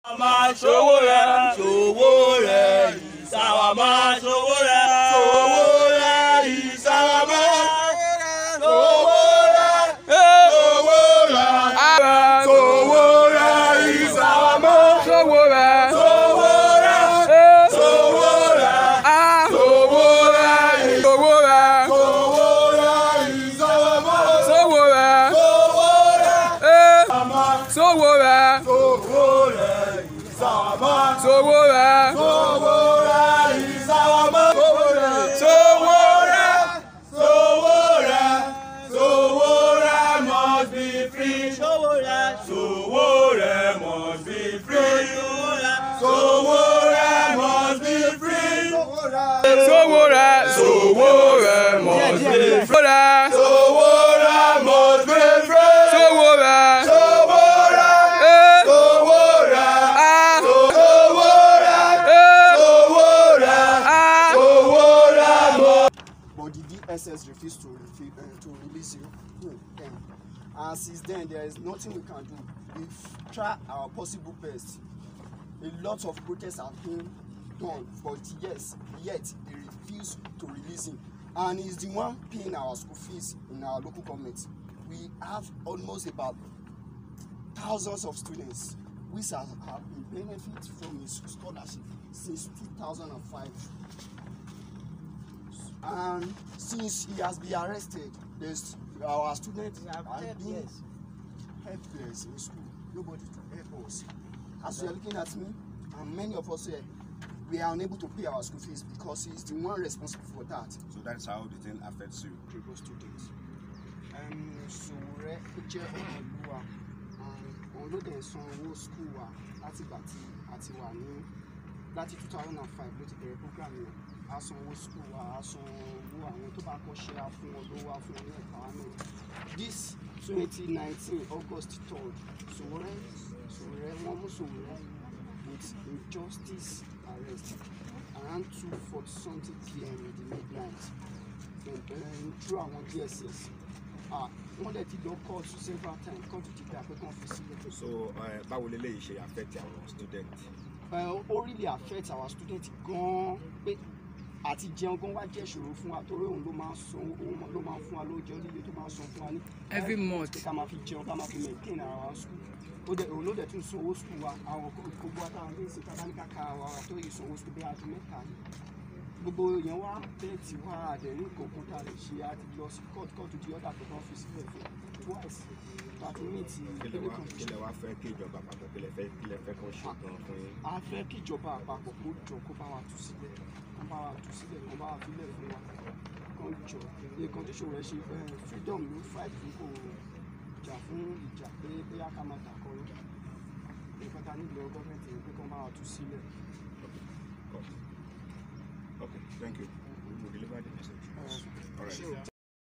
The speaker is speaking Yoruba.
Ma Sowore, Sowore is our man. Sowore, Sowore is our man. Sowore, Sowore, Sowore is our man. Sowore, Sowore, Sowore, Sowore, Sowore, Sowore is our man. Sowore, Sowore, Sowore, Sowore. Sowore, Sowore is our man. Sowore, Sowore, Sowore must be free. Sowore, Sowore must be free. Sowore must be free. Sowore, Sowore must be free. Sowore must be free. Sowore. ESE refused to release you. And since then, there is nothing we can do. We've tried our possible best. A lot of protests have been done, but yet they refuse to release him. And he's the one paying our school fees in our local government. We have almost about thousands of students which have been benefited from his scholarship since 2005. And since he has been arrested, our students have been helpless in school. Nobody to help us. As you are looking at me, and many of us here, we are unable to pay our school fees because he is the one responsible for that. So that's how the thing affects you. Kiribo students. Sowore jẹ́ Ọmọlúwa, òun ló dẹ̀ san owó school wa láti ìgbà tí a ti wà ní láti 2005 ló ti bẹ̀rẹ̀ program yẹn. A san owó school wa, a san owó àwọn tó bá kọ́ṣẹ́, a fún wọn lówó, a fún wọn ní empowerment. This 2019 August 3rd, Sowore wọ́n mú Sowore with injustice arrest around 2:40 something PM in the midnight. Through àwọn DSS. Wọ́n dẹ̀ ti lọ court several times, court ti gbà pé kàn fi sílẹ̀. So báwo lélẹ́yìí ṣe affect our students? Ó really affect our students gan-an pé àti jẹun gan wá jẹ́ ìṣòro fún wa torí òun ló máa ń san òun ló máa ń fún wa lóúnjẹ onílé tó máa ń san fún wa ní every month ká máa fi jẹun ká máa fi maintain ara wa school. Òun ló dẹ̀ tún san owó school wa, àwọn gbogbo àtàwọn ilé ìsìn tàbí káka àwọn tó yìí san owó school bí aago mẹ́ta ni. Gbogbo èèyàn wá bẹ́ẹ̀ tí wá àdẹ̀rí kọ̀ọ̀kan tá a lè ṣe àti lọ sí court di ọ̀dà tó kàn fi sílẹ̀ fún twice. Kílẹ̀ wá fẹ́ kí ìjọba àpapọ̀ kílẹ̀ fẹ́ kó ṣe gan fún yín. A fẹ́ kí ìjọba àpapọ̀ kó jọ kó bá wa tú sílẹ̀, kó bá wa filẹ̀ fún wa, kó jọ. Nǹkan tí Sowore ṣe freedom ló fight fún kò jà fún ìjà pé bóyá ká máa dàkọrọ. Nǹkan tá a nílò gọ́ọ̀mẹ̀ntì ni pé kó bá wa tú sílẹ̀. Okay, thank you. We will deliver the message. All right.